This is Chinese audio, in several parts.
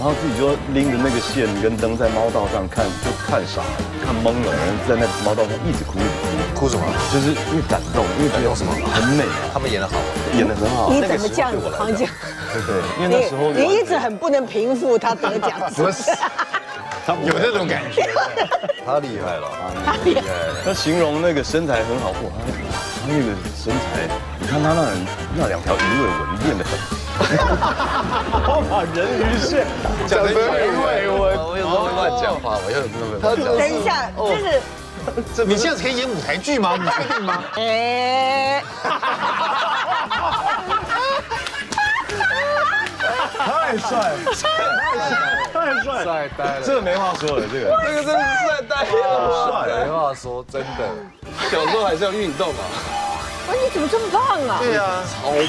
然后自己就拎着那个线跟灯在猫道上看，就看傻了，看懵了，然后在那猫道上一直哭， 哭什么？ 就是因为感动，因为觉得什么很美啊， 他们演得好， 演得很好。 你怎么这样子狂讲？ 对，因为那时候你一直很不能平复他得奖， 不是，有这种感觉，他厉害了， 他厉害。 他形容那个身材很好，哇，他那个身材，你看他那2条鱼尾纹练得很。我把人鱼线讲成鱼尾纹，我有时候乱讲话，我有时候等一下，这你现在可以演舞台剧吗？你确定吗？ 哎， 太帅了，太帅了， 帅呆了， 这个没话说了，这个这个真的是帅呆了， 帅， 没话说，真的。 小时候还是要运动啊。 哇，你怎么这么胖啊？ 对啊，超胖。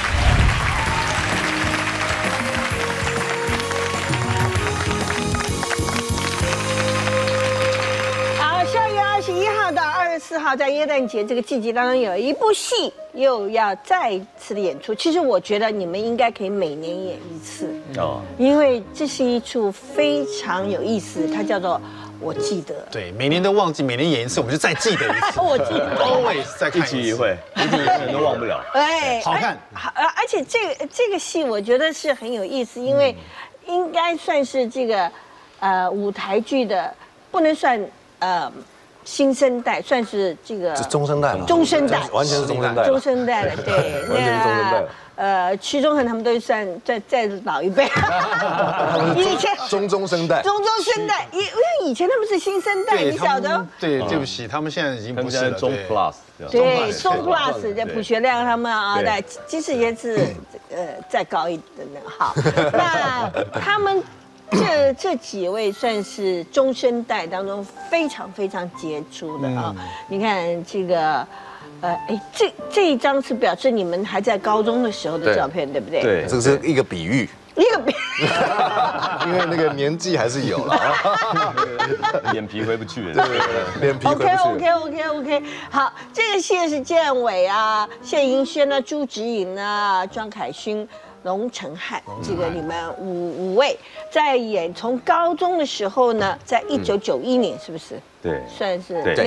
好，12月21号到24号，在耶诞节这个季节当中，有一部戏又要再次的演出。其实我觉得你们应该可以每年演一次哦，因为这是一出非常有意思，它叫做《我记得》。 对，每年都忘记，每年演一次，我们就再记得一次。 我记得 ，always 再看一期一会，一定永远都忘不了。 哎， 好看。 而且这个戏我觉得是很有意思，因为应该算是这个舞台剧的，不能算新生代，算是这个中生代嘛， 中生代， 完全是中生代， 中生代了，对， 完全是中生代。 屈中恒他们都算再老一辈，以前中生代， 中生代，因为以前他们是新生代，你晓得？ 对，对不起，他们现在已经不是了， 中 plus， 对，中 plus 的朴学亮他们啊，对，金世杰是再高一点的，好，那他们。这几位算是中生代当中非常非常杰出的啊！你看这个，这一张是表示你们还在高中的时候的照片，对不对？ 对， 这是一个比喻。 一个比， 因为那个年纪还是有了， 脸皮回不去了。 对，脸皮回不去。 OK， 好，这个戏是建伟啊、谢盈萱啊、朱植颖啊、庄凯勋。龙承翰，这个你们五位在演，从高中的时候呢，在1991年是不是？ 对， 算是对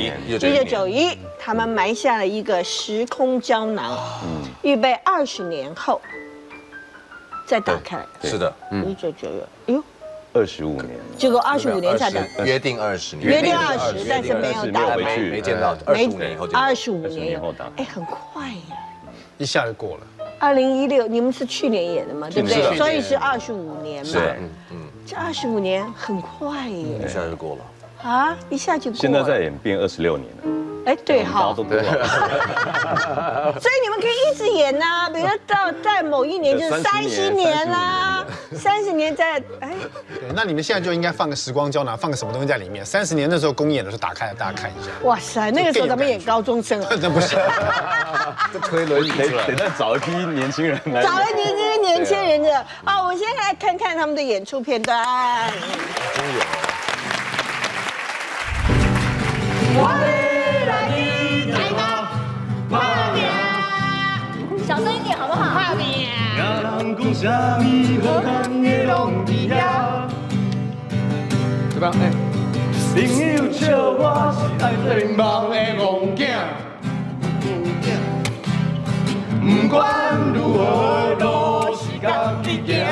1991，他们埋下了一个时空胶囊，预备20年后再打开。 是的 ，1991，哎呦 ，25年， 结果25年才打， 约定20年， 约定20，但是没有打， 没见到，25年以后 ，25年以后打，哎，很快耶， 一下就过了。 2016，你们是去年演的嘛，对不对？所以是25年嘛。 对， 这25年很快耶， 一下就过了。 啊，一下就过了。 现在在演变26年了。 哎，对，好。 都多了。 所以你们可以一直演呐，比如说在某一年就是30年啦，30年在哎。 对，那你们现在就应该放个时光胶囊，放个什么东西在里面？30年那时候公演的时候打开，大家看一下。 哇塞，那个时候咱们演高中生， 那不行， 这推轮椅出来， 得再找一批年轻人来。 找一批年轻人的啊，我先来看看他们的演出片段。 真有。 小声一点好不好？怕你。 对吧？哎，朋友笑我是爱做梦的戆囝，不管如何都是家己行。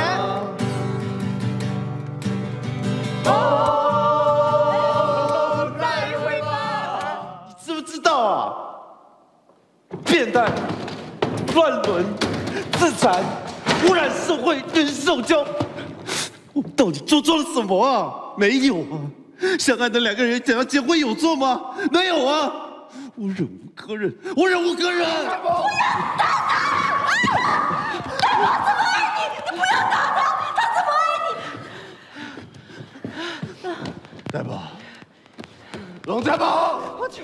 哦，来回吧。你知不知道啊？变态、乱伦、自残、污染社会、人兽交，我们到底做错了什么啊？没有啊！相爱的2个人想要结婚有错吗？没有啊！我忍无可忍，我忍无可忍！不要打他！他怎么爱你？你不要打他！他怎么爱你？大宝，龙家宝，我去。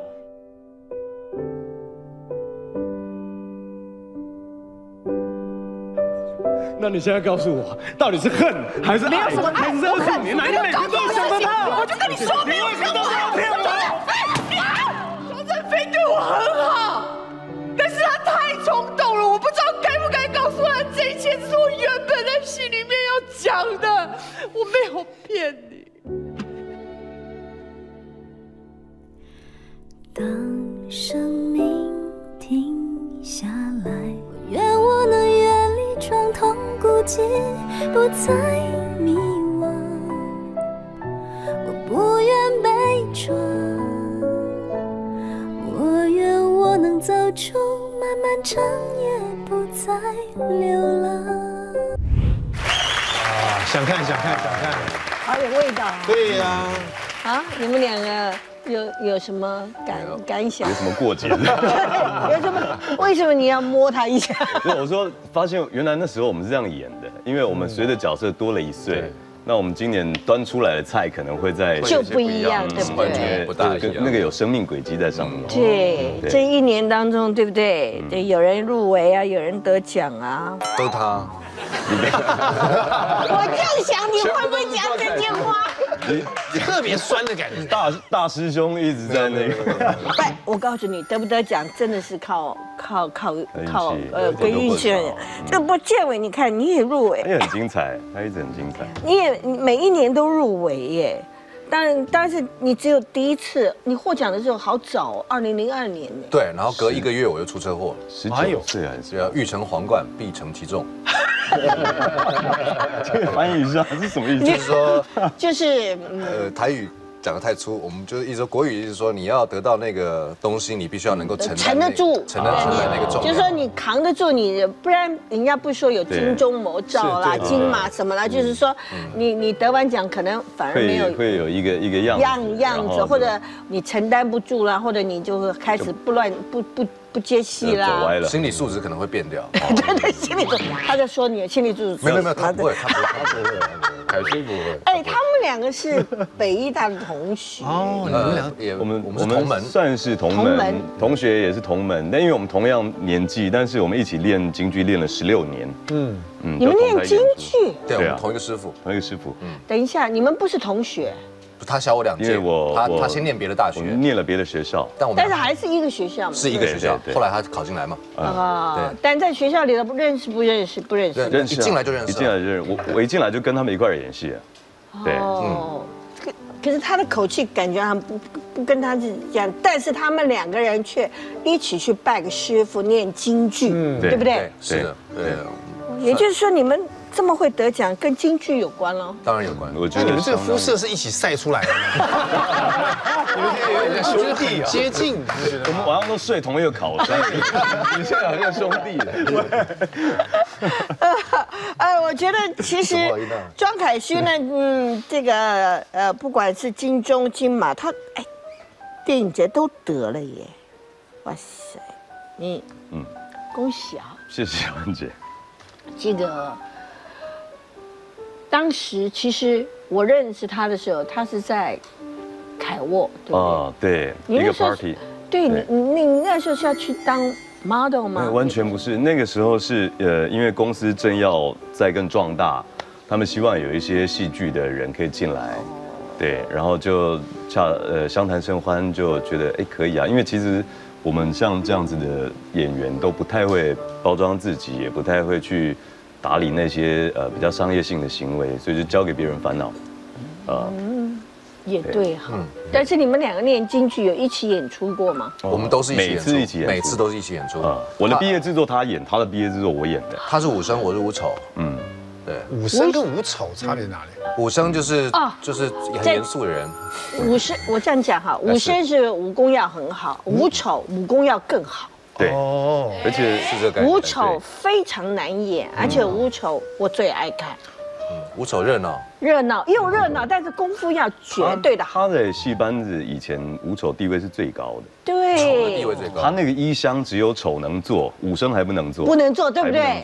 那你现在告诉我，到底是恨还是爱？ 没有什么爱，我恨你哪天每天都有想到他？ 我就跟你说， 你为什么都这样骗我？ 张振飞对我很好，但是他太冲动了，我不知道该不该告诉他这一切，这是我原本在心里面要想的，我没有骗你。 当生命停下来，我愿我能远离创痛孤寂，不再迷惘。我不愿被撞，我愿我能走出漫漫长夜，不再流浪。 啊，想看， 好有味道啊！ 对呀。 啊，你们两个有什么感想？ 有什么过节？ 有什么？为什么你要摸他一下？ 没有，我说发现原来那时候我们是这样演的，因为我们随着角色多了1岁。那我们今年端出来的菜可能会在就不一样，对不对？ 不大一样， 那个有生命轨迹在上面。 对，这1年当中，对不对？对，有人入围啊，有人得奖啊。 都他。 我正想你会不会讲这句话？ 特别酸的感觉。 大师兄一直在那个。 不，我告诉你，得不得奖真的是靠跟运气。这不建伟，你看你也入围， 他也很精彩，他一直很精彩。 你每一年都入围耶。但是你只有第一次，你获奖的时候好早，2002年呢。 对，然后隔1个月我就出车祸 ，19岁还是要欲乘皇冠，必承其重。 这个翻译一下是什么意思？ 就是说， 就是台语讲得太粗，我们就是一直说国语，就是说你要得到那个东西，你必须要能够承得住那个重量。 就是说你扛得住你，不然人家不说有金钟谋照啦、金马什么啦，就是说你得完奖可能反而没有会有一个样子， 或者你承担不住啦，或者你就会开始不接戏啦， 走歪了， 心理素质可能会变掉。 对，心理素质，他在说你的心理素质。 没有，他不会，凯勋不会。 哎，他们2个是北医大的同学。 哦，你们俩也我们是同门， 算是同门，同学也是同门。但因为我们同样年纪，但是我们一起练京剧练了16年。 你们练京剧？ 对，我们同一个师傅。 等一下，你们不是同学？ 他小我2届， 因为他先念别的大学， 我们念了别的学校， 但是还是一个学校嘛， 是一个学校。后来他考进来嘛， 对。但在学校里头不认识， 一进来就认识， 我一进来就跟他们一块演戏，对， 可是他的口气感觉好像不跟他是这样，但是他们2个人却一起去拜个师傅念京剧，对不对？ 是的，对。 也就是说你们这么会得奖，跟京剧有关喽？ 当然有关。 我觉得你们这个肤色是一起晒出来的，有点兄弟接近。 我们晚上都睡同一个考山，你现在好像兄弟了。 我觉得其实庄凯勋呢，这个不管是金钟、金马，他电影节都得了耶！哇塞，恭喜啊！ 谢谢文姐。 这个当时其实我认识他的时候，他是在凯沃，对不对？ 对，一个 party。 对你那时候是要去当 model 吗？ 完全不是，那个时候是因为公司正要再更壮大，他们希望有一些戏剧的人可以进来，对，然后就相谈甚欢，就觉得可以啊，因为其实我们像这样子的演员都不太会包装自己，也不太会去打理那些比较商业性的行为，所以就交给别人烦恼。 也对哈。但是你们2个练京剧有一起演出过吗？ 我们都是每次一起演出， 每次都是一起演出。 我的毕业制作他演，他的毕业制作我演的。 他是武生，我是武丑。对。 武生跟武丑差别在哪里？ 武生就是很严肃的人。 武生，我这样讲哈，武生是武功要很好，武丑武功要更好。 对，而且是这个感觉。 武丑非常难演，而且武丑我最爱看。 武丑热闹， 又热闹，但是功夫要绝对的好。 他的戏班子以前武丑地位是最高的， 对， 丑的地位最高。 他那个衣厢只有丑能做，武生还不能做， 对不对？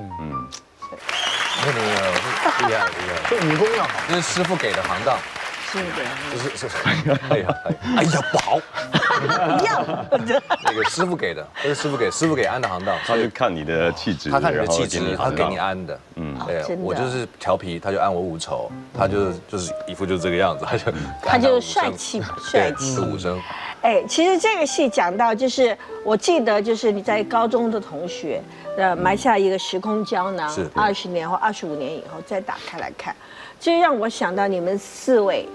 没有，厉害， 这武功要好， 这是师傅给的行当。是，哎呀，不好， 一样。 那个师傅给的，这是师傅给安的行当， 他就看你的气质， 他看你的气质，他给你安的。对，我就是调皮，他就安我武丑，他就是一副就是这个样子， 他就帅气嘛，帅气。 武生。 哎，其实这个戏讲到，就是我记得，就是你在高中的同学，埋下一个时空胶囊，20年或25年以后再打开来看，就让我想到你们4位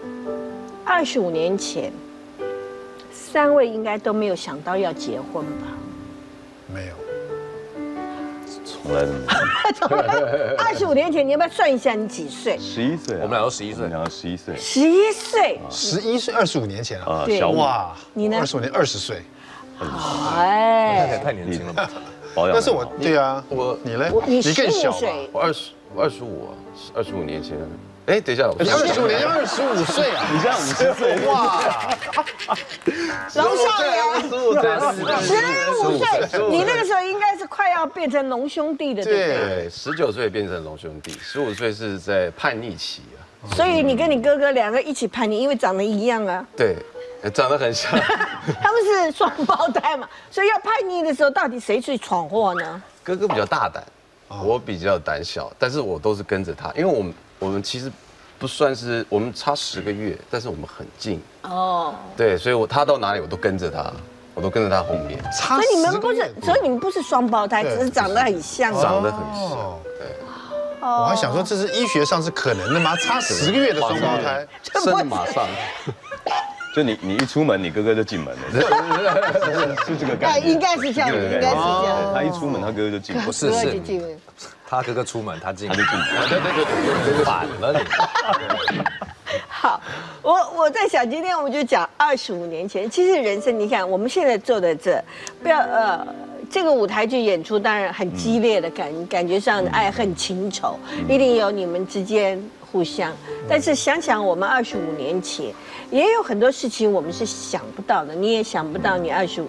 ，25年前，3位应该都没有想到要结婚吧？ 没有。 从来都没有。 25年前，你要不要算一下你几岁 ？11岁， 我们俩都11岁， 我们俩11岁。 11岁 ，11岁，25年前啊。 对， 小五。 哇， 你呢 ？25年，20岁。 哎， 太年轻了吧？ 保养。 但是我对啊，你嘞？你更小吧？ 我25年前。哎，等一下， 你25年就25岁啊？ 你这样50岁哇！ 龙少爷 15 岁，你那个时候应该是快要变成龙兄弟的，对不对？ 对，19岁变成龙兄弟，15岁是在叛逆期啊。 所以你跟你哥哥2个一起叛逆，因为长得一样啊。 对，长得很像。 他们是双胞胎嘛，所以要叛逆的时候，到底谁去闯祸呢？ 哥哥比较大胆，我比较胆小，但是我都是跟着他，因为我们其实不算是我们差10个月，但是我们很近哦。对，所以他到哪里我都跟着他，我都跟着他后面。 所以你们不是双胞胎，只是长得很像。 长得很像，对。 我还想说这是医学上是可能的吗？差10个月的双胞胎， 生马上。 就你一出门，你哥哥就进门了，是这个感觉。 应该是这样，应该是这样。 他一出门，他哥哥就进门。 不是，他哥哥出门，他进门。 对， 反了你。 好，我在想，今天我们就讲25年前。其实人生，你看我们现在坐在这，不要这个舞台剧演出，当然很激烈的感觉上爱恨情仇，一定有你们之间互相。但是想想我们25年前，也有很多事情我们是想不到的。你也想不到，你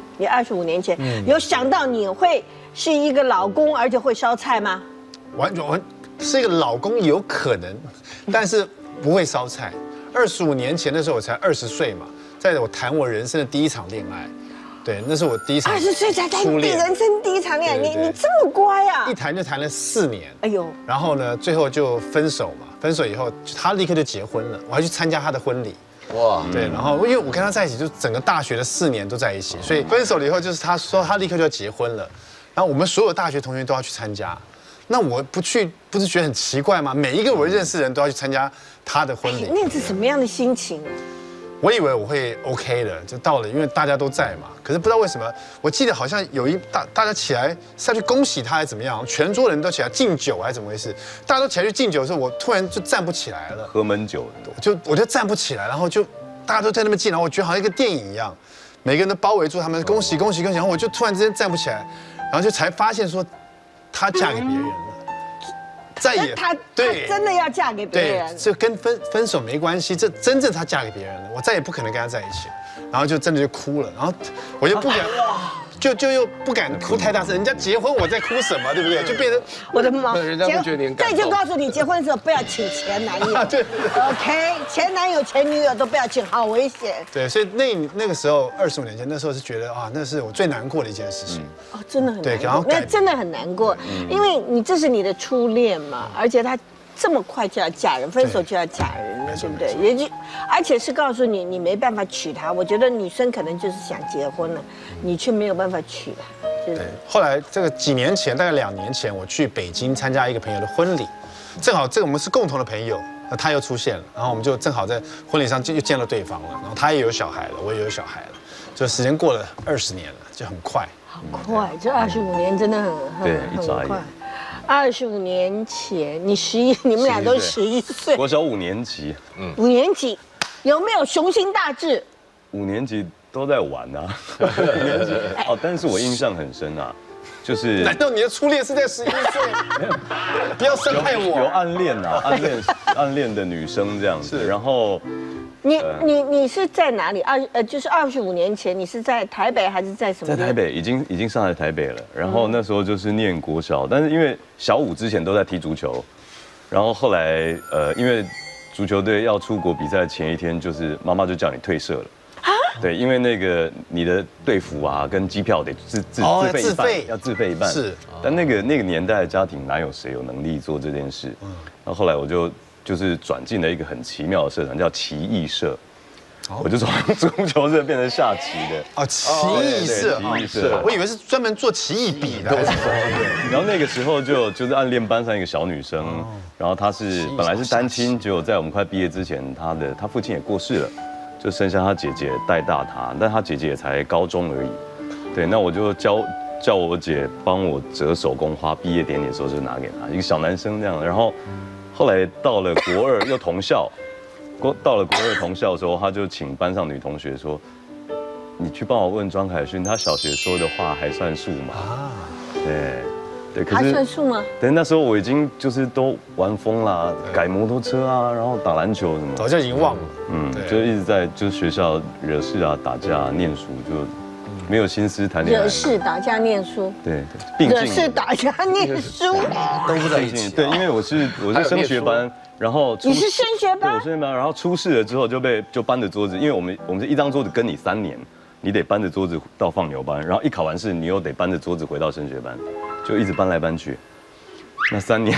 25年前有想到你会是一个老公，而且会烧菜吗？ 完全是一个老公有可能，但是不会烧菜。25年前的时候我才20岁嘛，在我谈我人生的第一场恋爱。对，那是我第一场 20岁才谈人生第一场恋爱，你这么乖啊！ 一谈就谈了4年， 哎呦， 然后呢，最后就分手嘛。分手以后，他立刻就结婚了，我还去参加他的婚礼。哇，对，然后因为我跟他在一起，就整个大学的4年都在一起，所以分手了以后，就是他说他立刻就要结婚了，然后我们所有大学同学都要去参加，那我不去，不是觉得很奇怪吗？每一个我认识的人都要去参加他的婚礼， 那是什么样的心情啊？ 我以为我会 OK 的，就到了，因为大家都在嘛。可是不知道为什么，我记得好像有大家起来是要去恭喜他，还是怎么样？全桌人都起来敬酒，还是怎么回事？大家都起来去敬酒的时候，我突然就站不起来了。 喝闷酒， 我就站不起来，然后就大家都在那边敬，然后我觉得好像一个电影一样，每个人都包围住他们，恭喜恭喜恭喜，然后我就突然之间站不起来，然后就才发现说，她嫁给别人了。再也她真的要嫁给别人， 对，这跟分手没关系，这真正她嫁给别人了，我再也不可能跟她在一起，然后就真的就哭了，然后我又不敢，就又不敢哭太大声，人家结婚我在哭什么，对不对？就变成我的妈， 人家不觉得你很感动。 这就告诉你，结婚的时候不要请前男友，对 ，OK， 前男友前女友都不要请，好危险。 对，所以那个时候25年前，那时候是觉得啊，那是我最难过的一件事情。 哦，真的很难过， 对，然后那真的很难过，因为这是你的初恋嘛，而且他这么快就要嫁人，分手就要嫁人了，对不对？也就而且是告诉你，你没办法娶她。我觉得女生可能就是想结婚了，你却没有办法娶她。对。 后来这个几年前，大概2年前，我去北京参加一个朋友的婚礼，正好我们是共同的朋友，那他又出现了，然后我们就正好在婚礼上就见到对方了，然后他也有小孩了，我也有小孩了，就时间过了20年了，就很快。 很快，这25年真的很快。25年前，你们俩都11岁， 国小5年级 ，5年级有没有雄心大志 ？5年级都在玩啊，5年级哦，但是我印象很深啊，就是。 难道你的初恋是在11岁？不要伤害我。 有暗恋啊，暗恋的女生这样子，然后。 你是在哪里？就是25年前，你是在台北还是在什么？ 在台北，已经上来台北了。然后那时候就是念国小，但是因为小5之前都在踢足球，然后后来因为足球队要出国比赛前一天，就是妈妈就叫你退社了。对，因为那个你的队服啊跟机票得自费一半，要自费一半。是。但那个年代的家庭哪有谁有能力做这件事？然后后来我就是转进了一个很奇妙的社团，叫奇艺社。 我就从足球社变成下棋的。 哦，棋艺社， 棋艺社， 我以为是专门做棋艺笔的。 然后那个时候就是暗恋班上一个小女生，然后她本来是单亲，结果在我们快毕业之前，她父亲也过世了，就剩下她姐姐带大她，但她姐姐也才高中而已。对，那我就叫我姐帮我折手工花，毕业典礼的时候就拿给她，一个小男生这样。然后后来到了国二又同校，到了国二同校的时候，他就请班上女同学说：“你去帮我问庄凯勋，他小学说的话还算数吗？”啊，对，可是还算数吗？ 对，那时候我已经就是都玩疯啦，改摩托车啊，然后打篮球什么， 早就已经忘了。 就一直在就是学校惹事啊、打架、念书就。没有心思谈恋爱， 惹事打架念书， 对， 惹事打架念书都不在一起。 对，因为我是升学班，然后你是升学班， 对，我升学班，然后出事了之后就搬着桌子，因为我们是一张桌子跟你3年，你得搬着桌子到放牛班，然后一考完试你又得搬着桌子回到升学班，就一直搬来搬去，那3年，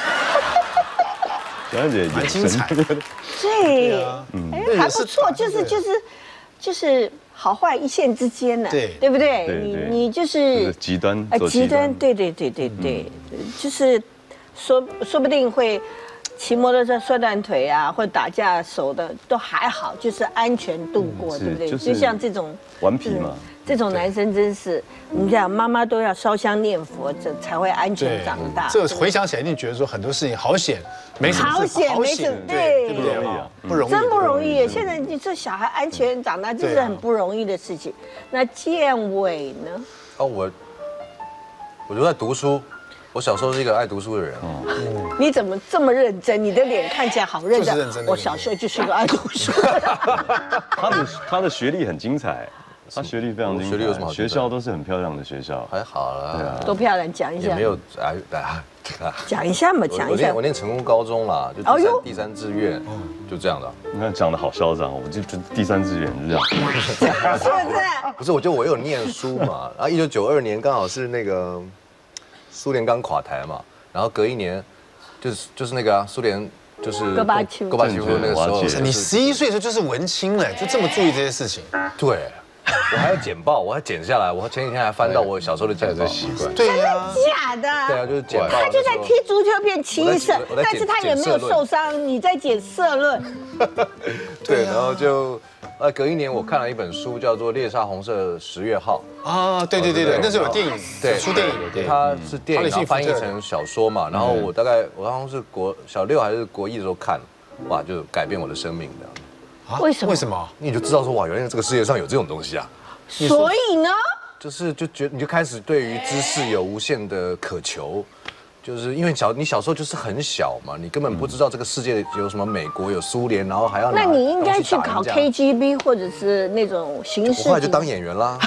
小燕姐蛮精彩， 对，还不错，就是。好坏一线之间呢，对不对？你就是极端， 极端，对，就是说不定会骑摩托车摔断腿啊，或打架手的都还好，就是安全度过，对不对？就像这种顽皮嘛， 这种男生真是，你讲妈妈都要烧香念佛，这才会安全长大。 这回想起来，一定觉得说很多事情好险，没什么好险，对， 不容易啊，不容易， 真不容易。现在你这小孩安全长大，这是很不容易的事情。那建伟呢？ 我就在读书。我小时候是一个爱读书的人。 你怎么这么认真？你的脸看起来好认真。我小时候就是个爱读书的人。 他的学历很精彩。他学历非常精彩， 学历有什么好？ 学校都是很漂亮的学校， 还好啦。 对啊， 多漂亮，讲一下。 也没有讲一下嘛，讲一下。 我念成功高中啦，就第3志愿，就这样的。 你看讲的好嚣张，我就第3志愿就这样。 是不是？ 不是，我觉得我有念书嘛，然后1992年刚好是那个苏联刚垮台嘛，然后隔1年就是那个苏联。就是戈巴契夫那个时候， 你11岁的时候就是文青了，就这么注意这些事情。 对，我还要剪报，我还剪下来，我前几天还翻到我小时候的剪报习惯。 对呀， 假的。 对啊，就是剪报。 他就在踢足球变棋艺社，但是他也没有受伤。你在剪社论。 对，然后就隔1年我看了一本书，叫做《猎杀红色10月号》。 啊，对，那时候有电影，对，出电影， 它是电影，然后翻译成小说嘛。然后我好像是小6还是国1的时候看，哇，就改变我的生命的。 为什么？ 为什么？ 你就知道说哇，原来这个世界上有这种东西啊。 所以呢？ 就觉得你就开始对于知识有无限的渴求。就是因为你小时候就是很小嘛，你根本不知道这个世界有什么美国有苏联，然后还要那你应该去考 KGB 或者是那种刑事。 我后来就当演员啦。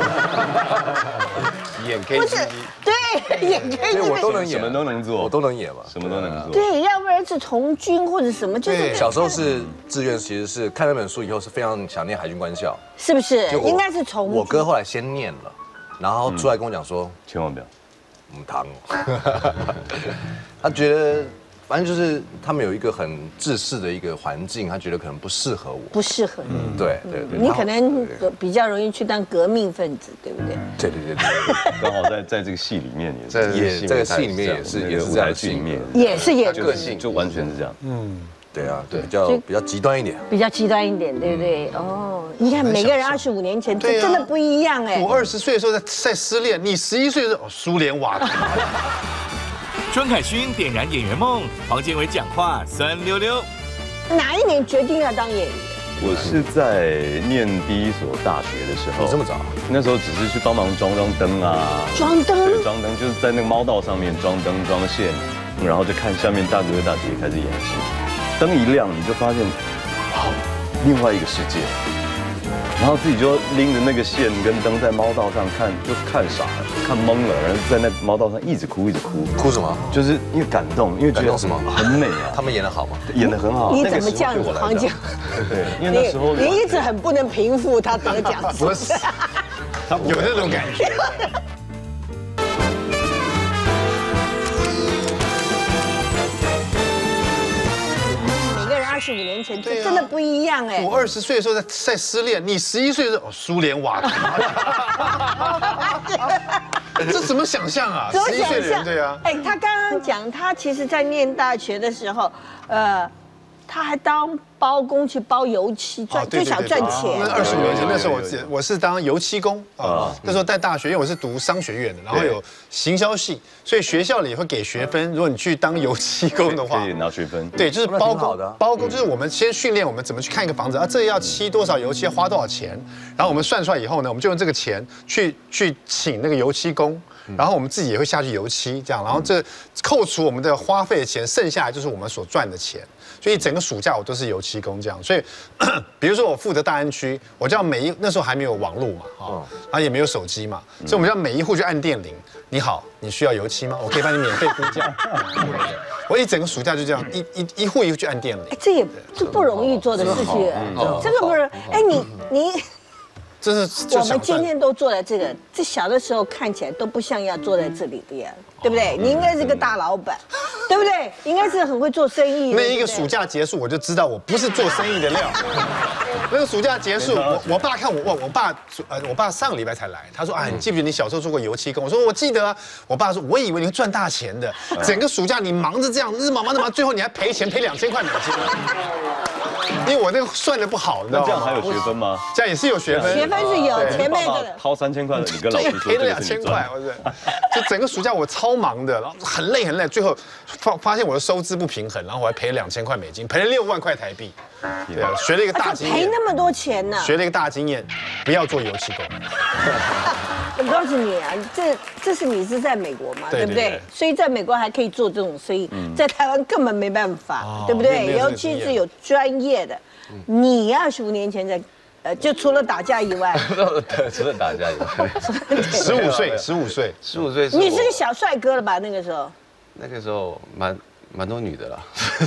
演 KGB。不是， 对，演 KGB。 我都能演， 什么都能做， 我都能演嘛， 什么都能做。 对，要不然是从军或者什么，就是小时候是志愿，其实是看那本书以后是非常想念海军官校， 是不是？应该是从我哥后来先念了，然后出来跟我讲说， 千万不要。 糖，他觉得反正就是他们有一个很制式的一个环境，他觉得可能不适合我， 不适合你。 对， 你可能比较容易去当革命分子，对不对？ 对， 刚好在这个戏里面也这个戏里面也是舞台剧里面也是演个性，就完全是这样。 对啊，对，比较极端一点， 对不对？哦，你看每个人25年前真的不一样哎。 我20岁的时候在失恋，你11岁的时候苏联瓦解。 庄凯勋点燃演员梦，黄建伟讲话酸溜溜。 哪一年决定要当演员？ 我是在念第1所大学的时候。 你这么早？ 那时候只是去帮忙装灯啊。 装灯？ 对，装灯就是在那个猫道上面装灯装线，然后就看下面大哥大姐开始演戏。灯一亮，你就发现，哇，另外一个世界。然后自己就拎着那个线跟灯在猫道上看，就看傻了，看懵了，然后在那猫道上一直哭。 哭什么？ 就是因为感动，因为觉得什么很美啊。 他们演得好吗？ 演得很好。 你怎么这样子，黄姐？ 对，因为那时候你一直很不能平复他得奖。 不是，他有那种感觉。 25年前，这真的不一样哎。 我20岁的时候在失恋，你11岁的时候苏联瓦这怎么想象啊？11岁的人对啊。 哎，他刚刚讲，他其实在念大学的时候，他还当包工去包油漆就想赚钱。 那25年前，那时候我是当油漆工啊。那时候在大学，因为我是读商学院的，然后有行销系，所以学校里会给学分。如果你去当油漆工的话， 可以拿学分。 对，就是包工。包工就是我们先训练我们怎么去看一个房子啊，这要漆多少油漆，要花多少钱。然后我们算出来以后呢，我们就用这个钱去请那个油漆工。然后我们自己也会下去油漆，这样，然后这扣除我们的花费的钱，剩下来就是我们所赚的钱。所以整个暑假我都是油漆工这样。所以，比如说我负责大安区，我就要那时候还没有网络嘛，然后也没有手机嘛，所以我们要每一户去按电铃。你好，你需要油漆吗？我可以帮你免费估价。我一整个暑假就这样，一户去按电铃。 哎，这也是不容易做的事情，这个不是？哎，你。 这是我们今天都坐在这个，这小的时候看起来都不像要坐在这里的呀，对不对？你应该是个大老板，对不对？应该是很会做生意。 那一个暑假结束，我就知道我不是做生意的料。那个暑假结束，我爸看我爸上个礼拜才来，他说啊，你记不记得你小时候做过油漆工？我说我记得啊。我爸说，我以为你会赚大钱的，整个暑假你忙着这样，日忙，最后你还赔钱，赔2000块美金。因为我那个算的不好，你知道吗？ 这样还有学分吗？ 这样也是有学分， 学分是有前面的。 掏3000块的，你跟老师说赔了2000块，我是。就整个暑假我超忙的，然后很累，最后发现我的收支不平衡，然后我还赔了2000块美金，赔了6万块台币。对啊，学了一个大经验。 赔那么多钱呢？ 学了一个大经验，不要做油漆工。 我告诉你啊，这是你是在美国嘛，对不对？所以在美国还可以做这种生意，在台湾根本没办法，对不对？尤其是有专业的。你25年前在，就除了打架以外， 除了打架以外 ，15岁， 你是个小帅哥了吧？那个时候， 那个时候蛮多女的啦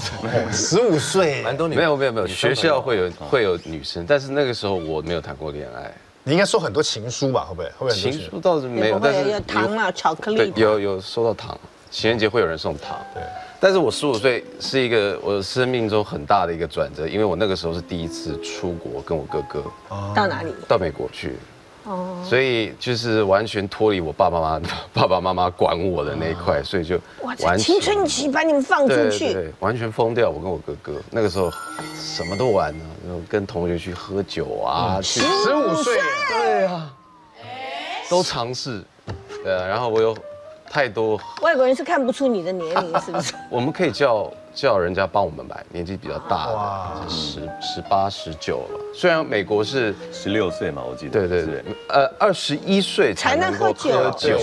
，15岁， 蛮多女。没有，学校会有女生，但是那个时候我没有谈过恋爱。 你应该收很多情书吧？会不会？ 情书倒是没有，但是有糖啊，巧克力。 有收到糖，情人节会有人送糖。对。但是我15岁是一个我生命中很大的一个转折，因为我那个时候是第一次出国，跟我哥哥到哪里？ 到美国去。所以就是完全脱离我爸爸妈妈管我的那一块，所以就完青春期把你们放出去， 对，完全疯掉。我跟我哥哥那个时候什么都玩呢，跟同学去喝酒啊 ，15岁， 对啊，都尝试，对啊，然后我有太多外国人是看不出你的年龄，是不是？ 我们可以叫人家帮我们买，年纪比较大的，18、19了。虽然美国是 16岁嘛，我记得。 对，21岁才能够喝酒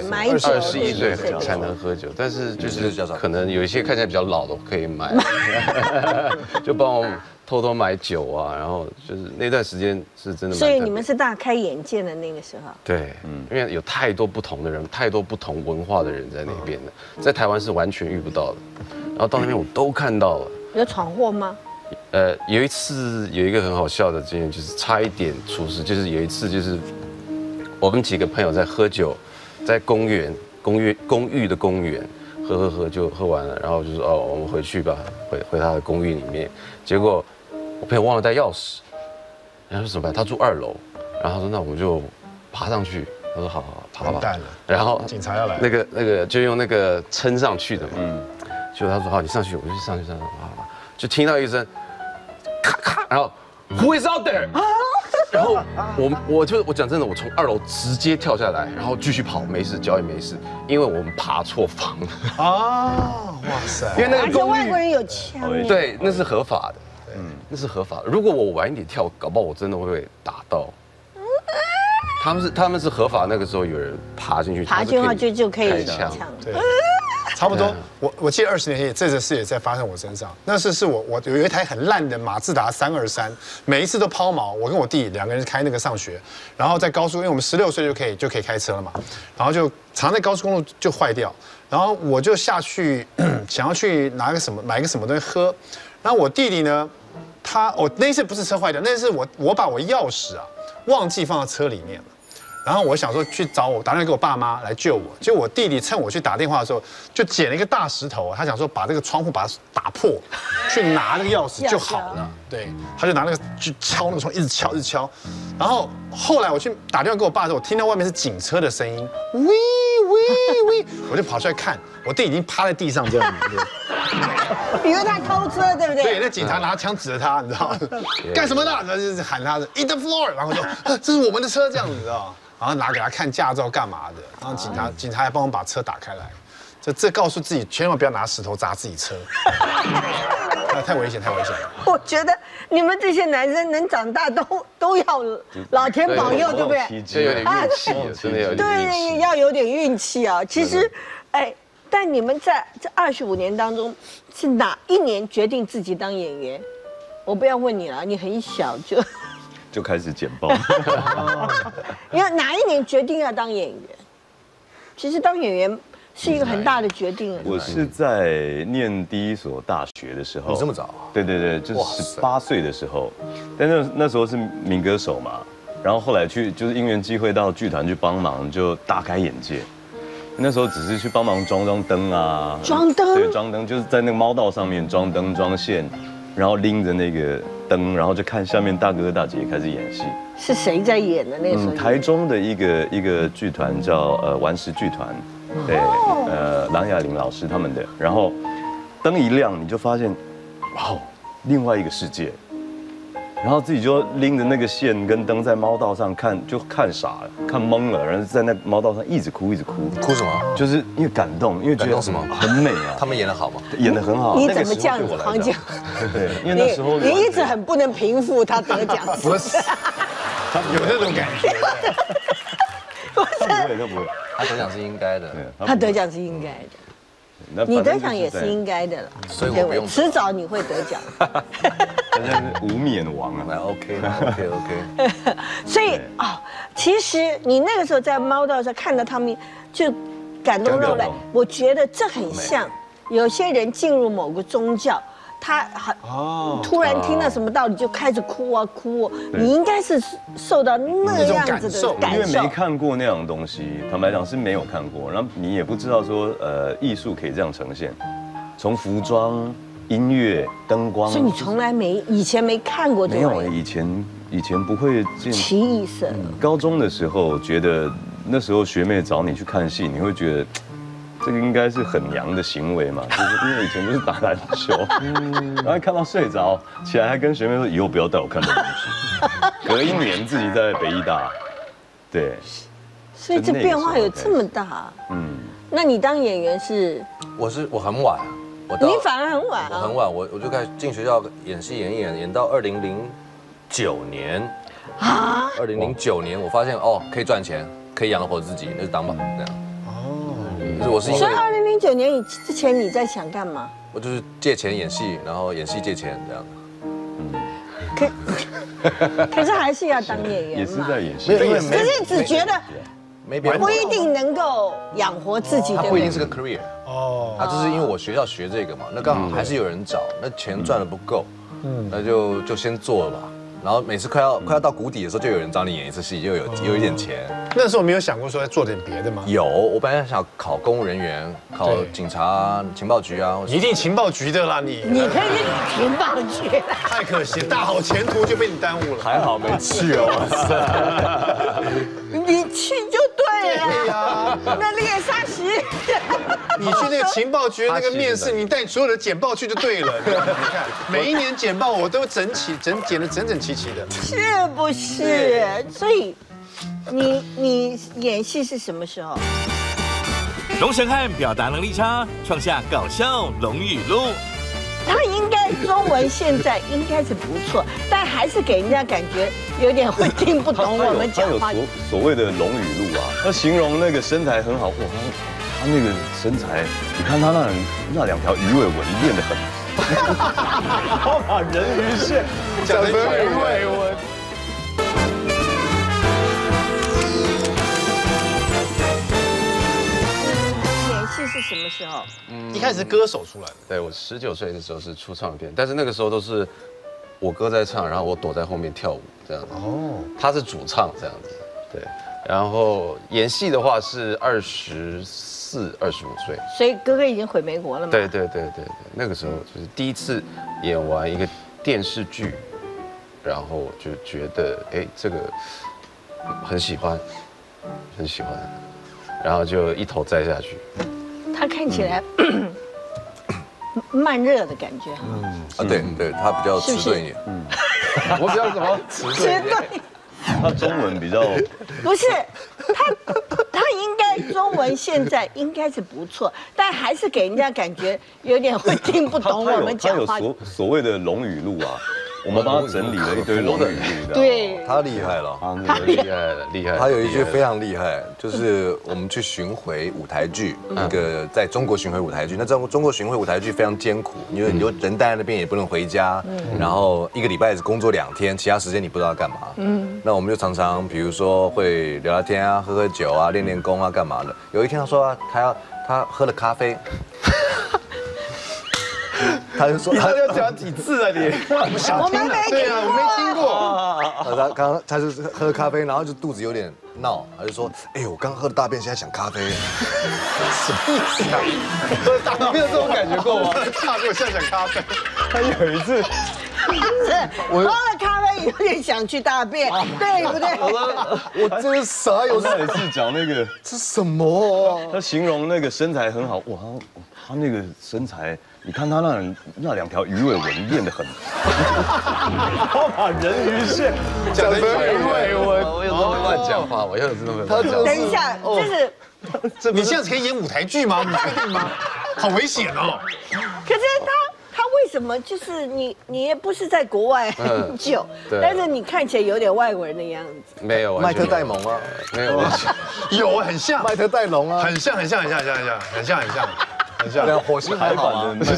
，21岁才能喝酒，但是就是可能有一些看起来比较老的可以买，就帮我偷偷买酒啊，然后就是那段时间是真的。 所以你们是大开眼界的那个时候。 对，因为有太多不同的人，太多不同文化的人在那边的，在台湾是完全遇不到的。然后到那边我都看到了。 有闯祸吗？ 有一次有一个很好笑的经验，就是差一点出事。就是有一次，就是我们几个朋友在喝酒，在公寓的公园喝就喝完了，然后就说我们回去吧，回他的公寓里面。结果我朋友忘了带钥匙，然后说怎么办？他住2楼，然后他说那我们就爬上去。他说好，爬吧。然后警察要来， 那个就用那个撑上去的嘛。就他说好，你上去，我就上去，好，就听到一声咔咔，然后 Who is out there？ 然后我讲真的，我从2楼直接跳下来，然后继续跑，没事，脚也没事，因为我们爬错房了。 哇塞！ 因为那个而且外国人有枪。 对，那是合法的，那是合法的。如果我晚一点跳，搞不好我真的会被打到。他们是合法，那个时候有人爬进去， 爬进去就可以开枪。 对。差不多，我记得20年前这件事也在发生我身上。那是我有一台很烂的马自达323，每一次都抛锚。我跟我弟2个人开那个上学，然后在高速，因为我们16岁就可以开车了嘛，然后就常在高速公路就坏掉，然后我就下去想要去买个什么东西喝，然后我弟弟呢，那次不是车坏掉，那次我把我钥匙忘记放在车里面了。 然后我想说去找我打电话给我爸妈来救我，结果我弟弟趁我去打电话的时候，就捡了一个大石头，他想说把这个窗户把它打破，去拿那个钥匙就好了。对，他就拿那个去敲那个窗，一直敲一直敲。然后后来我去打电话给我爸的时候，我听到外面是警车的声音，喂喂喂，我就跑出来看，我弟已经趴在地上这样子。 以为他偷车，对不对？ 对，那警察拿枪指着他，你知道吗？干什么的？然后就是喊他的 "Eat the floor"， 然后就这是我们的车，这样子，你知道吗？然后拿给他看驾照干嘛的？然后警察还帮我把车打开来，这告诉自己千万不要拿石头砸自己车，太危险，太危险了。 我觉得你们这些男生能长大都要老天保佑，对不对？ 这有点运气，真的有点运气。 对，要有点运气啊。其实，哎，但你们在这25年当中，是哪一年决定自己当演员？我不要问你了，你很小就开始简报。 因为哪一年决定要当演员？其实当演员是一个很大的决定。 我是在念第一所大学的时候。 你这么早？ 对对对，就是18岁的时候。但那时候是民歌手嘛，然后后来就是因缘机会到剧团去帮忙，就大开眼界。那时候只是去帮忙装灯啊， 装灯， 对，装灯就是在那个猫道上面装灯装线，然后拎着那个灯，然后就看下面大哥大姐开始演戏。 是谁在演的那时候？ 台中的一个剧团叫顽石剧团，对，郎雅玲老师他们的。然后灯一亮，你就发现，哇，另外一个世界。然后自己就拎着那个线跟灯在猫道上看，就看傻了，看懵了，然后在那猫道上一直哭，一直哭。 哭什么？ 就是因为感动，因为觉得什么很美啊。 他们演得好吗？ 演得很好。 你怎么这样子，黄姐？ 对，因为那时候你一直很不能平复他得奖。 不是，有那种感觉。 不是， 他不会， 他得奖是应该的。 他得奖是应该的。你得奖也是应该的了， 所以我不用。 迟早你会得奖。 人家是无冕王啊。 OK。 所以其实你那个时候在猫道上看到他们，就感动落泪。我觉得这很像有些人进入某个宗教，他突然听到什么道理就开始哭啊哭。你应该是受到那样子的感受， 因为没看过那样的东西，坦白讲是没有看过，然后你也不知道说艺术可以这样呈现，从服装、音乐、灯光， 所以你从来以前没看过这个。 没有，以前不会进奇异色。 高中的时候觉得那时候学妹找你去看戏，你会觉得。这个应该是很娘的行为嘛，就是因为以前就是打篮球，然后看到睡着，起来还跟学妹说以后不要带我看这种东西。隔1年自己在北艺大，对， 所以这变化有这么大。那你当演员是？ 我很晚， 你反而很晚啊。 我很晚，我就开始进学校演戏，演到2009年。啊！2009年我发现可以赚钱，可以养得活自己，那就当吧这样。所以 2009年之前你在想干嘛？ 我就是借钱演戏，然后演戏借钱这样。 可是还是要当演员嘛。 也是在演戏。 可是只觉得不一定能够养活自己。 它不一定是个 career。它就是因为我学校学这个嘛，那刚好还是有人找，那钱赚的不够，那就先做了吧。然后每次快要到谷底的时候，就有人找你演一次戏，就有一点钱。 那时候没有想过说要做点别的吗？ 有，我本来想考公务人员，考警察、情报局啊。 一定情报局的啦，你可以去情报局。 太可惜，大好前途就被你耽误了。 还好没去哦。 你去就对了。对呀。那猎杀席。 你去那个情报局那个面试，你带所有的简报去就对了。你看，每一年简报我都剪得整整齐齐的， 是不是？所以，你演戏是什么时候？ 龙神汉表达能力差，创下搞笑龙语录。 他应该中文现在应该是不错，但还是给人家感觉有点会听不懂我们讲话。 他有所谓的龙语录啊，他形容那个身材很好，哇，他那个身材，你看他那2条鱼尾纹练得很。他把人鱼线讲成鱼尾纹。 演戏是什么时候？ 一开始歌手出来的。 对，我19岁的时候是出唱片，但是那个时候都是我哥在唱，然后我躲在后面跳舞这样子。他是主唱这样子。 对，然后演戏的话是24、25岁。 所以哥哥已经回美国了嘛？ 对，那个时候就是第一次演完一个电视剧，然后就觉得这个很喜欢，然后就一头栽下去。 他看起来慢热的感觉哈。 对，他比较迟钝一点。 我比较什么？迟钝。 他中文比较不是他应该中文现在应该是不错，但还是给人家感觉有点会听不懂我们讲话。 他有所谓的龙语录啊，我们帮他整理了一堆龙语录。 对， 他厉害了， 厉害。 他有一句非常厉害，就是我们去巡回舞台剧，一个在中国巡回舞台剧。那中国巡回舞台剧非常艰苦，因为你就人待在那边也不能回家，然后一个礼拜只工作2天，其他时间你不知道干嘛。那我们就常常比如说会聊聊天啊，喝喝酒啊，练练功啊，干嘛的。有一天他说他喝了咖啡。他就说， 他要讲几次啊你？ 我们没听过， 我没听过。 他就是喝咖啡，然后就肚子有点闹，他就说，我刚喝了大便，现在想咖啡。 什么意思啊？ 喝大便，没有这种感觉过吗？ 大便现在想咖啡。 他有一次， 喝了咖啡有点想去大便，对不对？ 我真是傻，有他有一次讲那个这什么？ 他形容那个身材很好，哇，他那个身材。你看他那2条鱼尾纹练得很，他把人鱼线讲成鱼尾纹，我有时候乱讲话，我有时候乱讲。 等一下，就是你这样子可以演舞台剧吗？你确定吗？好危险哦！ 可是他为什么就是你也不是在国外很久，但是你看起来有点外国人的样子。 没有， 麦特戴蒙啊， 没有， 有很像麦特戴蒙啊， 很像。 火星海版的，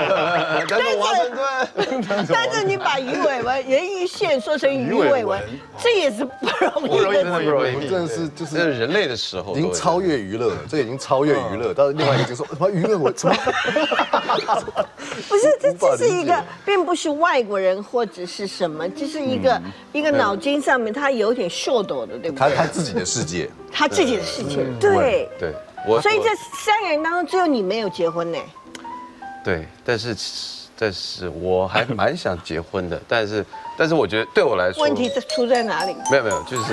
但是你把鱼尾纹、人鱼线说成鱼尾纹，这也是不容易的。 不容易， 真的是就是人类的时候已经超越娱乐了，这已经超越娱乐。到另外一个就说什么鱼尾纹，什么？ 不是，这是一个，并不是外国人或者是什么，就是一个脑筋上面他有点秀逗的，对不对？ 他自己的世界， 他自己的世界，对。 所以这3个人当中，只有你没有结婚呢。 对，但是我还蛮想结婚的，但是我觉得对我来说， 问题出在哪里？ 没有，就是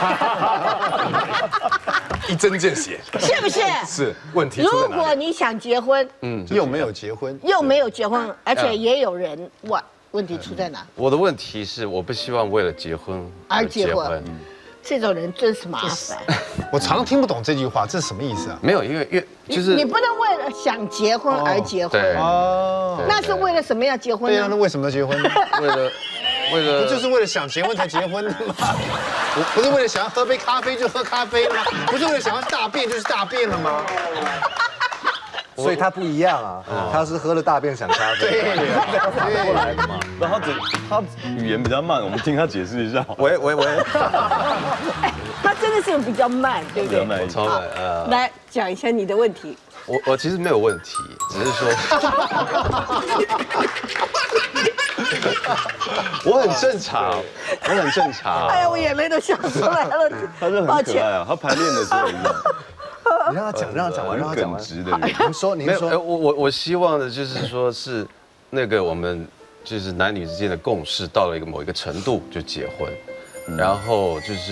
一针见血， 是不是？ 是问题出在哪里？ 如果你想结婚， 又没有结婚， 而且也有人问题出在哪？ 我的问题是，我不希望为了结婚而结婚。这种人真是麻烦。 我常常听不懂这句话，这是什么意思啊？ 没有，因为就是你不能为了想结婚而结婚。那是为了什么要结婚呢？ 对啊，那为什么要结婚呢？ 为了不就是为了想结婚才结婚的吗？不是为了想要喝杯咖啡就喝咖啡吗？不是为了想要大便就是大便了吗？ 所以他不一样啊，他是喝了大便想咖啡， 对， 反过来的嘛。 然后他语言比较慢，我们听他解释一下。 喂， 他真的是比较慢，对不对？ 超慢。 来讲一下你的问题。 我其实没有问题，只是说，我很正常， 哎呀，我眼泪都笑出来了。 他是很可爱啊，他排练的时候一样。 你让他讲完， 耿直的人。 您说， 我希望的就是说是那个我们就是男女之间的共识到了某一个程度就结婚。然后就是，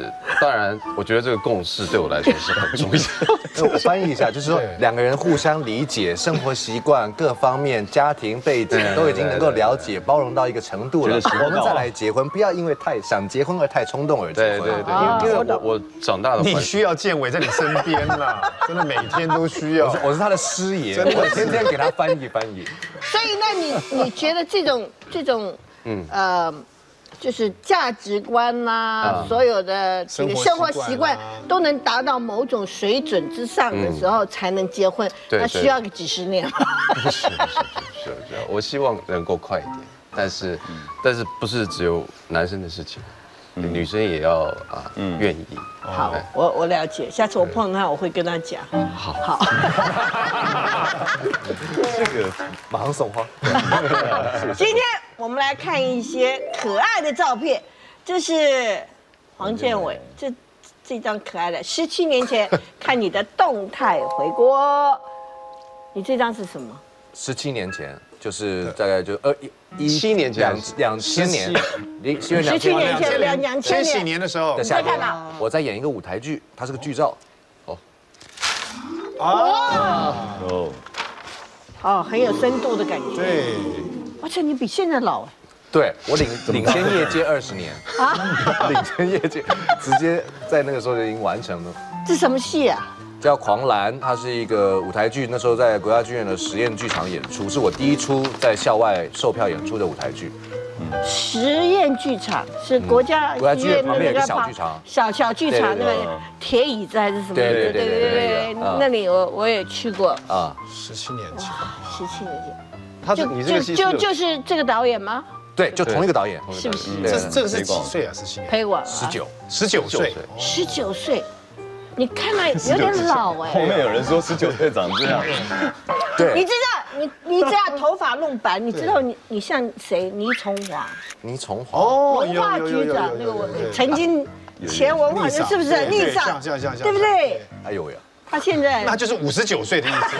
当然，我觉得这个共识对我来说是很重要。 我翻译一下，就是说2个人互相理解，生活习惯各方面、家庭背景都已经能够了解、包容到一个程度了，我们再来结婚，不要因为太想结婚而太冲动而结婚。 对，因为我长大的你需要建伟在你身边啦，真的每天都需要。 我是他的师爷，我天天给他翻译。 所以，那你觉得这种就是价值观呐，所有的这个生活习惯都能达到某种水准之上的时候，才能结婚。那需要个几10年吗？ 不是，我希望能够快一点，但是不是只有男生的事情，女生也要愿意。 好，我了解，下次我碰到他，我会跟他讲。好。 这个马上送花。 今天我们来看一些可爱的照片，这是黄建伟， 这张可爱的17年前看你的动态回锅，你这张是什么 ？17年前，就是大概就 17年前 2000年 ，17年前2000 千禧年的时候的夏天，我在演一个舞台剧，它是个剧照。 哦，很有深度的感觉。 对， 而且你比现在老哎。 对，我领先业界20年啊，领先业界，直接在那个时候就已经完成了。 这什么戏啊？ 叫《狂澜》，它是一个舞台剧，那时候在国家剧院的实验剧场演出，是我第一出在校外售票演出的舞台剧。 实验剧场是国家剧院旁边有个小剧场， 小剧场那个铁椅子还是什么？对，那里我也去过啊。 17年前 ，17年前。 你这个戏就是这个导演吗？ 对，就同一个导演， 是不是？ 这个是几岁啊？17年。 裴广 19岁。 19岁，你看来有点老哎。 后面有人说19岁长这样。 对。 你知道你这样头发弄白，你知道你像谁？倪崇华。 倪崇华。 哦， 文化局长那个我曾经前文化局是不是？丽莎， 像， 对不对？ 哎呦呀。 他现在那就是59岁的意思。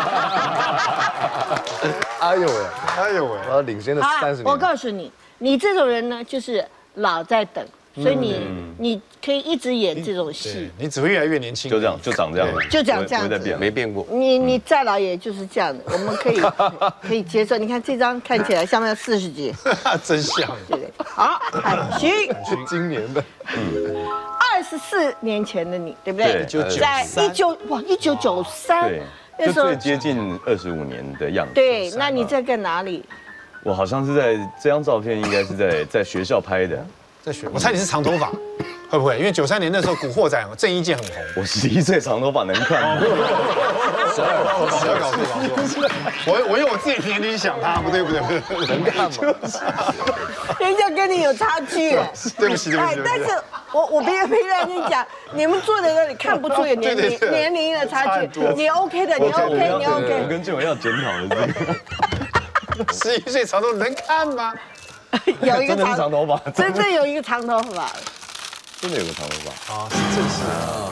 哎呦喂， 哎呦喂， 我领先了30年。 我告诉你，你这种人呢，就是老在等，所以你可以一直演这种戏， 你只会越来越年轻。 就这样，就长这样， 就长这样子， 没变过。 你再老也就是这样的，我们可以接受。你看这张看起来像不像40几？ 真像， 对不对？好，行， 是今年的 ，24年前的你，对不对？ 在 1993， 对，就最接近25年的样子。 对，那你在干哪里？ 我好像是在这张照片，应该是在学校拍的。 在学，我猜你是长头发，会不会？因为93年那时候《古惑仔》郑伊健很红。 我11岁长头发能看。 12搞错。我用我自己的年龄想他，不对， 能看吗？ 人家跟你有差距。 对不起。 但是我别跟你讲，你们坐在那里看不出有年龄的差距，你 OK 的，你 OK。 我跟建伟要检讨的这个。 11岁长头发能看吗？ 有一个长头发， 真正有一个长头发， 真的有个长头发啊，是正式啊！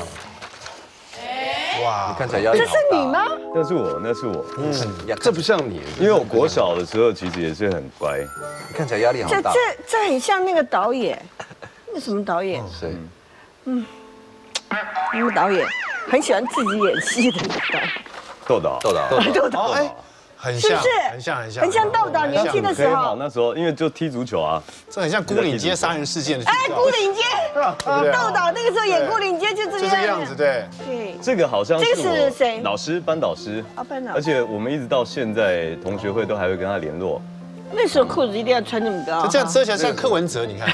哇，你看起来压力好大。 这是你吗？ 那是我， 这不像你， 因为我国小的时候其实也是很乖， 你看起来压力好大。 这很像那个导演，那什么导演？ 谁？ 那个导演很喜欢自己演戏的豆导。 很像， 很像豆导年轻的时候。 那时候因为就踢足球啊， 这很像《牯岭街杀人事件》的。 牯岭街，豆导那个时候演牯岭街就这个样子，对。 这个好像是这是谁？ 班导师。 班导师。 而且我们一直到现在同学会都还会跟他联络。 那时候裤子一定要穿这么高， 这样遮起来像柯文哲，你看。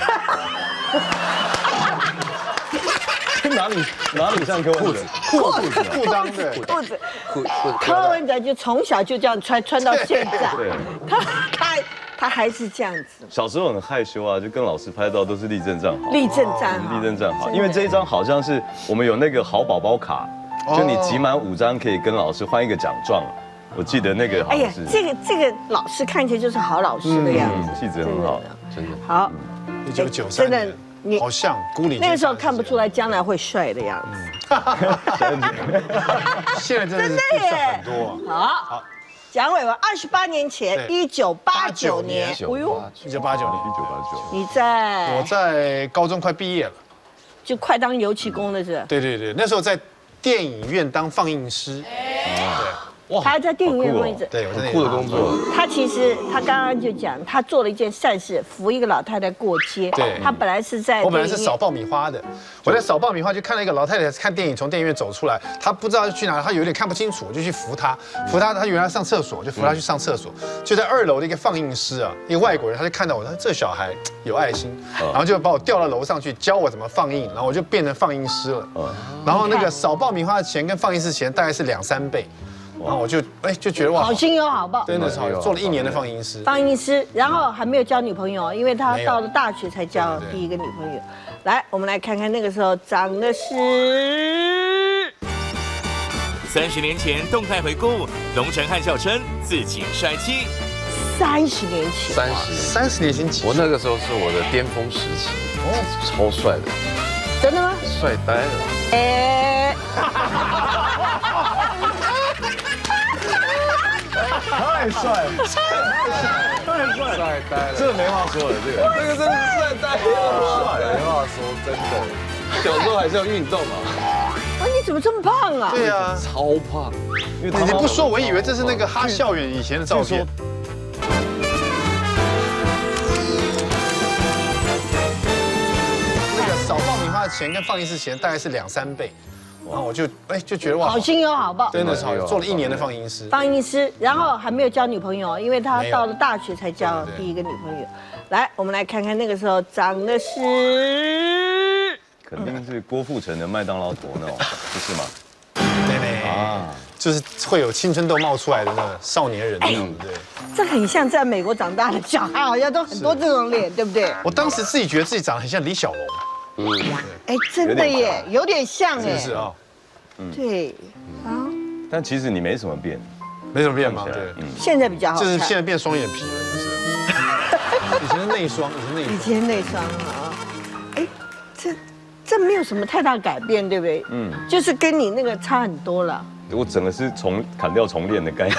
哪里像柯文哲？ 裤裆对， 裤子。柯文哲就从小就这样穿到现在，他还是这样子。 小时候很害羞啊，就跟老师拍照都是立正站好。 立正站好， 因为这一张好像是我们有那个好宝宝卡，就你集满5张可以跟老师换一个奖状。我记得那个好像是。 这个老师看起来就是好老师的样子， 气质很好，真的。 好 ，1993年。好像牯岭那个时候看不出来将来会帅的样子。 现在真的很多。 好，蒋伟文28年前，1989年。 哎呦，1989年， 你我在高中快毕业了， 就快当油漆工了是？ 对，那时候在电影院当放映师。 他还在电影院位置， 对，我在酷的工作。 他刚刚就讲，他做了一件善事，扶一个老太太过街。 对， 他本来是扫爆米花的，我在扫爆米花就看到一个老太太看电影，从电影院走出来，她不知道去哪，她有点看不清楚，我就去扶她，她原来上厕所，就扶她去上厕所，就在2楼的一个放映师啊，一个外国人，他就看到我，他说这小孩有爱心，然后就把我调到楼上去教我怎么放映，然后我就变成放映师了。然后那个扫爆米花的钱跟放映师钱大概是2-3倍。然后我就觉得哇， 好心有好报， 真的是好，做了1年的放映师。 然后还没有交女朋友，因为他到了大学才交第一个女朋友。来，我们来看看那个时候长的是 30年前动态回顾，龙晨和笑称自己帅气。 30年前 ，30年前， 我那个时候是我的巅峰时期，超帅的。 真的吗？ 帅呆了。 哎， 太帅了，太帅了， 帅呆了， 这个没话说了，这个真的是帅呆了，帅，没话说，真的。 小时候还是要运动嘛。 啊，你怎么这么胖啊？ 对啊， 超胖。 你不说，我以为这是那个哈校园以前的照片。那个扫爆米花的钱跟放映室钱大概是2、3倍，然后我就觉得哇， 好心有好报， 真的是好，做了1年的放映师。 放映师，然后还没有交女朋友，因为他到了大学才交第一个女朋友。来，我们来看看那个时候长的是， 肯定是郭富城的麦当劳头那种，不是吗？ 对啊，就是会有青春痘冒出来的那个少年人那种，对。 这很像在美国长大的小孩，好像都很多这种脸，对不对？ 我当时自己觉得自己长得很像李小龙。 哎，真的耶，有点像哎。 是啊。 对。啊。 但其实你没什么变， 没什么变吗？对。 现在比较好看。 就是现在变双眼皮了，就是。以前是内双， 以前内双啊。哎，这没有什么太大改变，对不对？嗯。就是跟你那个差很多了。 我整个是砍掉重练的概念。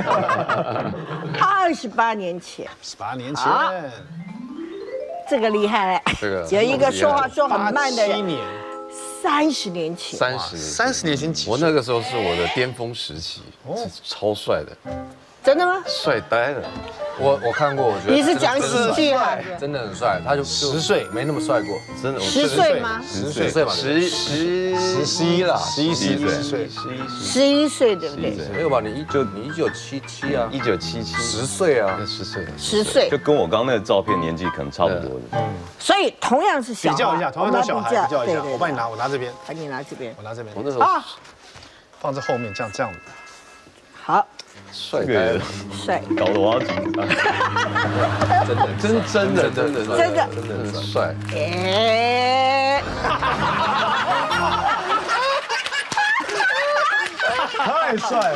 28年前。 18年前。 这个厉害嘞！ 这个有一个说话说很慢的人。 87年。 30年前。 30年前几岁？ 我那个时候是我的巅峰时期，超帅的。 真的吗？ 帅呆了。 我看过，我觉得你是讲喜剧啊？ 真的很帅，他就 10岁没那么帅过， 真的。 10岁吗 ？10岁嘛 ，11啦，11岁 ，11岁对不对？ 没有吧？你1977啊 ，1977，10 岁啊 ，10岁 ，10岁， 就跟我刚那个照片年纪可能差不多的。 所以同样是小孩， 比较一下，同样都小孩，比较一下。我帮你拿，我拿这边， 你拿这边， 我拿这边。 我那时候啊， 放在后面，这样。 好。 帅呆了， 帅， 搞得我要紧张。 真的很帅。 哎， 太帅了，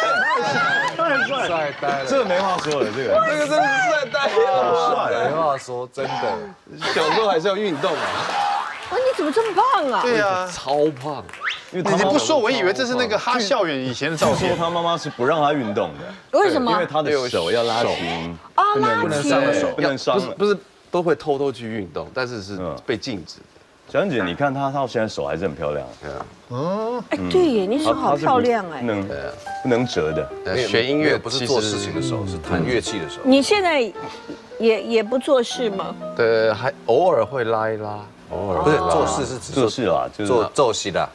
帅呆了， 这没话说了，这个真的是帅呆了， 帅， 没话说，真的。 小时候还是要运动嘛。 你怎么这么胖啊？ 对啊， 超胖。 你不说，我以为这是那个哈校园以前的照片。 说他妈妈是不让他运动的， 为什么？ 因为他的手要拉琴， 不能伤手，不能伤。 不是都会偷偷去运动，但是是被禁止的。 小燕姐，你看她到现在手还是很漂亮。 哎，对耶，你手好漂亮哎， 不能折的。 学音乐不是做事情的手，是弹乐器的手。 你现在也不做事吗？ 对，还偶尔会拉一拉。偶尔不是做事是指做事啊，就是做奏戏的。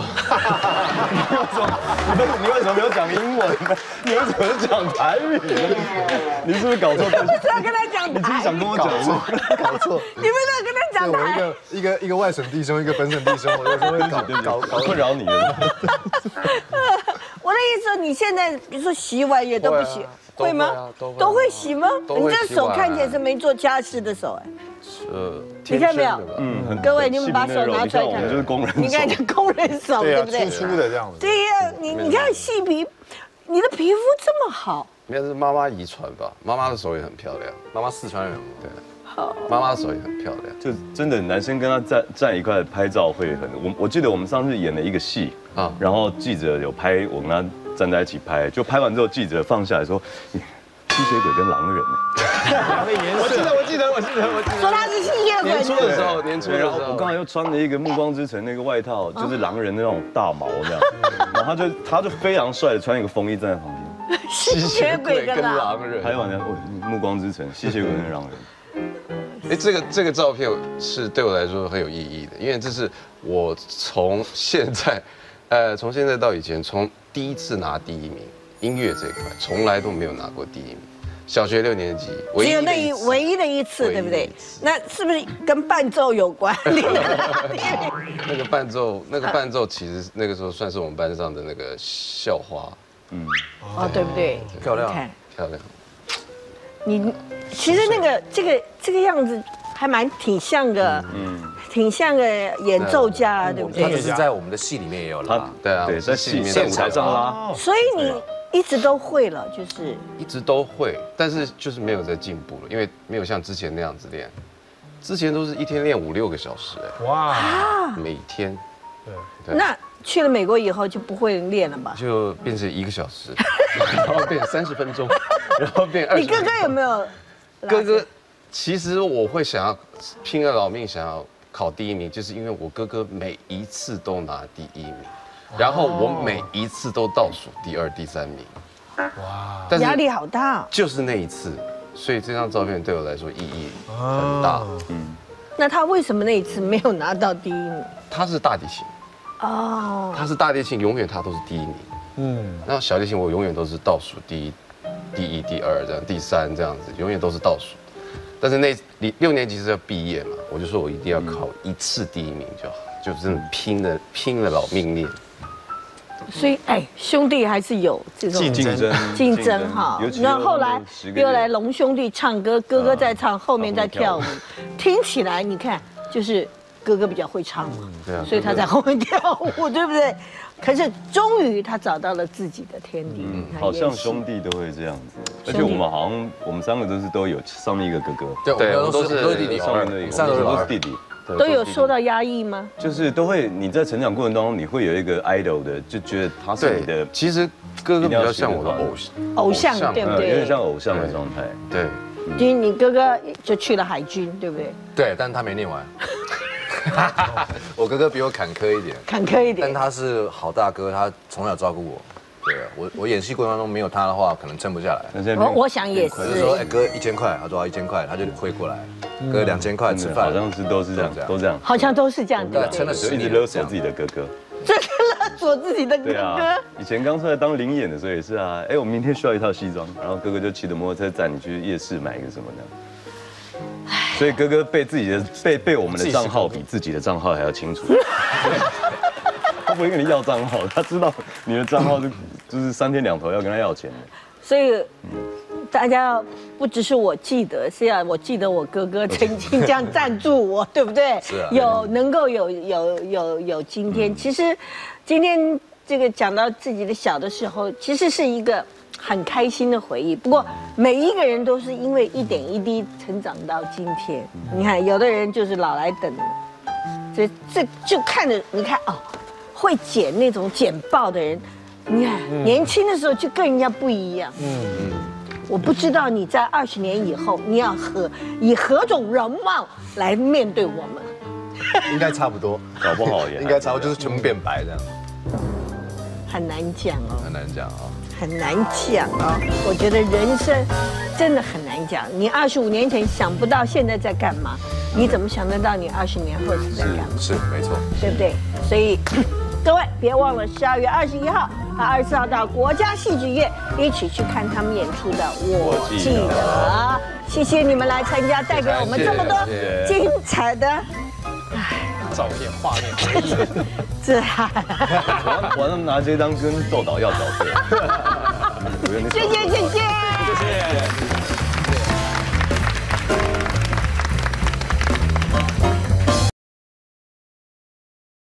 你为什么没有讲英文呢？你为什么讲台语呢？你是不是搞错？ 不是要跟他讲台语？ 你自己想跟我讲吗？ 搞错。 你不是要跟他讲台语？ 一个外省弟兄，一个本省弟兄，我有时候会搞困扰你了。 我的意思说，你现在比如说洗碗也都不洗，会吗？都会洗吗？你这手看起来是没做家事的手哎。你看没有？各位，你们把手拿出来看， 就是工人手。 你看，工人手，对不对？ 粗粗的这样子。 对呀，你看细皮，你的皮肤这么好。 应该是妈妈遗传吧，妈妈的手也很漂亮。 妈妈四川人， 对。妈妈的手也很漂亮。 就真的男生跟他站一块拍照会很，我记得我们上次演了一个戏啊，然后记者有拍我跟他站在一起拍，就拍完之后记者放下来说。吸血鬼跟狼人我记得。 说他是吸血鬼。 年初的时候， 然后我刚才又穿了一个《暮光之城》那个外套，就是狼人的那种大毛这样，然后他就非常帅的穿一个风衣站在旁边。 吸血鬼跟狼人， 还有呢，《暮光之城》吸血鬼跟狼人。 哎，这个照片是对我来说很有意义的，因为这是我从现在到以前，从第一次拿第一名。音乐这一块从来都没有拿过第一名，小学6年级只有那唯一的一次，对不对？那是不是跟伴奏有关？ 那个伴奏其实那个时候算是我们班上的那个校花， 对不对？ 漂亮， 漂亮。 你其实这个样子还挺像个，挺像个演奏家，对不对？ 他只是在我们的戏里面也有拉， 对啊， 在戏里面在舞台上拉， 所以你。一直都会了，就是一直都会，但是就是没有在进步了，因为没有像之前那样子练。 之前都是一天练5、6个小时， 哇， 每天。对。 那去了美国以后就不会练了吧？ 就变成1个小时，然后变30分钟，然后变20。 你哥哥有没有？ 哥哥，其实我会想要拼了老命想要考第1名，就是因为我哥哥每一次都拿第1名，然后我每一次都倒数第2、第3名。哇！但是压力好大。 就是那一次，所以这张照片对我来说意义很大。 那他为什么那一次没有拿到第1名？ 他是大提琴。哦。他是大提琴，永远他都是第1名。那小提琴我永远都是倒数第1、第2这样，第3这样子，永远都是倒数。但是6年级是要毕业嘛，我就说我一定要考1次第1名就好，就真的拼了老命练。 所以兄弟还是有这种竞争哈。然后后来又来龙兄弟唱歌，哥哥在唱，后面在跳舞，听起来你看就是哥哥比较会唱嘛，所以他在后面跳舞，对不对？可是终于他找到了自己的天地。 好像兄弟都会这样子，而且我们3个都有上面一个哥哥， 对，我们都是弟弟， 上面的3个都是弟弟。 都有受到压抑吗？ 就是都会，你在成长过程当中，你会有一个 idol 的，就觉得他是你的。 其实哥哥比较像我的偶像，对不对？ 有点像偶像的状态。 对。 你哥哥就去了海军，对不对？ 对，但他没念完。我哥哥比我坎坷一点，但他是好大哥，他从小照顾我。对啊，我演戏过程当中没有他的话，可能撑不下来。 我想也是。 我就说，哥1000块，他说1000块，他就汇过来。哥2000块吃饭， 好像是都是这样，都这样。 好像都是这样， 对，撑了10年， 一直勒索自己的哥哥。 这是勒索自己的哥哥。 对啊，以前刚出来当领演的时候也是啊，我明天需要一套西装，然后哥哥就骑着摩托车载你去夜市买一个什么的。所以哥哥背我们的账号比自己的账号还要清楚。他不会跟你要账号，他知道你的账号就是3天2头要跟他要钱的。 所以大家不只是我记得，是要我记得我哥哥曾经这样赞助我，对不对？ 是啊。 能够有今天。其实今天这个讲到自己的小的时候，其实是一个很开心的回忆。不过每一个人都是因为一点一滴成长到今天。你看，有的人就是老来等，这就看着你看哦。会剪那种剪报的人，你看年轻的时候就跟人家不一样。我不知道你在20年以后，你要以何种容貌来面对我们？ 应该差不多， 搞不好也应该差不多，就是全部变白这样。 很难讲哦， 很难讲啊， 很难讲哦。我觉得人生真的很难讲。你25年前想不到现在在干嘛，你怎么想得到你20年后是在干嘛？ 是没错， 对不对？所以。各位别忘了12月21号和24号到国家戏剧院一起去看他们演出的《我记得》。谢谢你们来参加，带给我们这么多精彩的照片、画面。 我要拿这张跟窦导要角色。